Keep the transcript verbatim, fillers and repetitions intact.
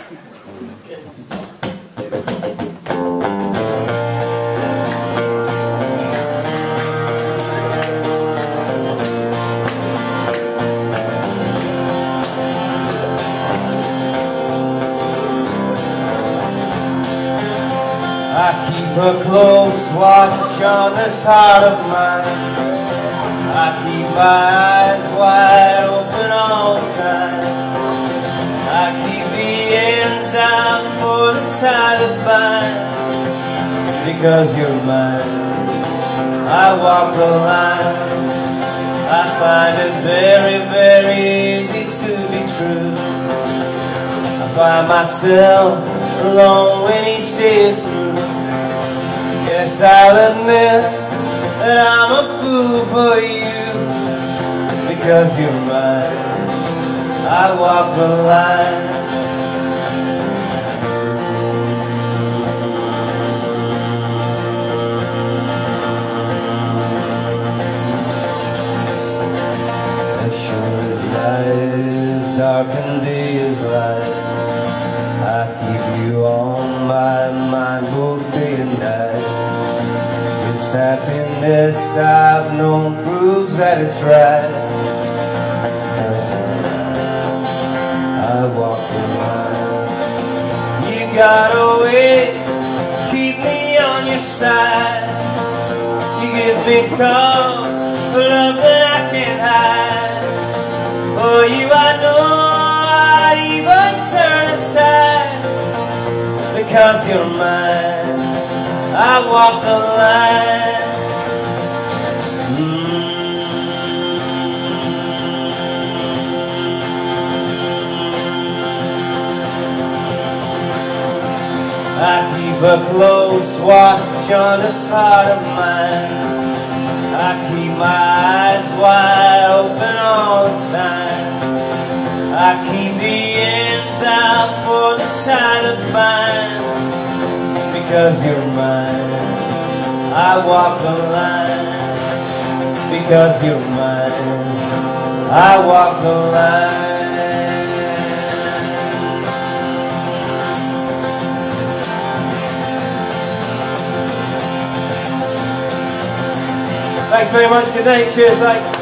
I keep a close watch on this heart of mine. I keep my eyes wide open all the time. I keep the ends out for the tie that binds. Because you're mine, I walk the line. I find it very, very easy to be true. I find myself alone when each day is through. Yes, I'll admit that I'm a fool for you. Because you're mine, I walk the line. As sure as night is dark and day is light, I keep you on my mind both day and night. This happiness I've known proves that it's right. I walk the line. You got a way to keep me on your side. You give me cause for love that I can't hide. For you I know I'd even turn a tide. Because you're mine, I walk the line. Mm. I keep a close watch on this heart of mine. I keep my eyes wide open all the time. I keep the ends out for the tie that binds. Because you're mine, I walk the line. Because you're mine, I walk the line. Thanks very much. Good night. Cheers. Thanks.